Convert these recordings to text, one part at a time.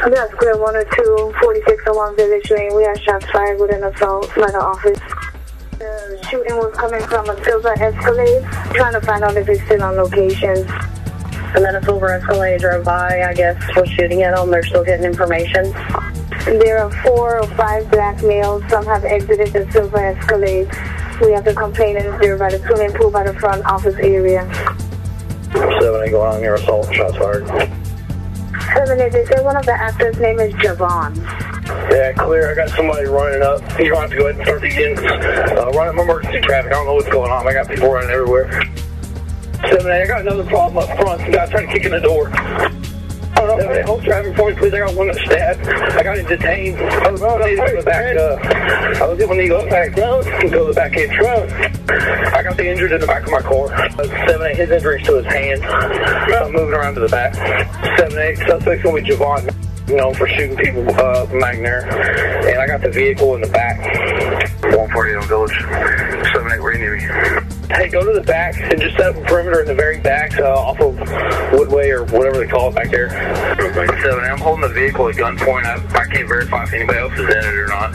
That's clear 102, 4601 Village Lane. We have shots fired with an assault by the office. The shooting was coming from a silver Escalade. Trying to find out if it's still on location. And then a silver Escalade drove by, I guess, was shooting at them. They're still getting information. There are 4 or 5 black males. Some have exited the silver Escalade. We have the complainants there by the swimming pool by the front office area. 7-8 going on here, assault, shots fired. 7-8, they say one of the actors' name is Javon. Yeah, clear. I got somebody running up. You're going to have to go ahead and start these units. Running emergency traffic. I don't know what's going on. I got people running everywhere. 7-8, I got another problem up front. Some guy trying to kick in the door. I don't know. 7-8, hold traffic for me, please. I got one that's stabbed. I got him detained. I was going to go back. I was going to go back down and go to the back of the truck. I got the injured in the back of my car. 7-8, his injury's to his hand. I'm moving around to the back. 7-8, suspect's going to be Javon. For shooting people back there. And I got the vehicle in the back. 148 on Village. 7-8, where you need me? Hey, go to the back and just set up a perimeter in the very back off of Woodway or whatever they call it back there. 7-8, I'm holding the vehicle at gunpoint. I can't verify if anybody else is in it or not.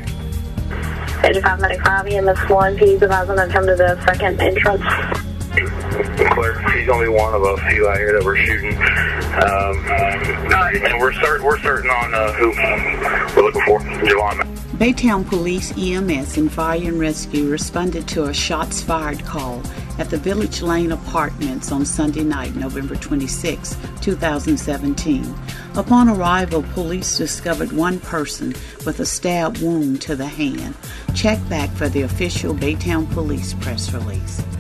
8595 EMS 1, please advise them to come to the second entrance. Clear. He's only one of a few out here that we're shooting. And we're certain on who we're looking for. Javon. Baytown Police, EMS, and Fire and Rescue responded to a shots fired call at the Village Lane Apartments on Sunday night, November 26, 2017. Upon arrival, police discovered one person with a stab wound to the hand. Check back for the official Baytown Police press release.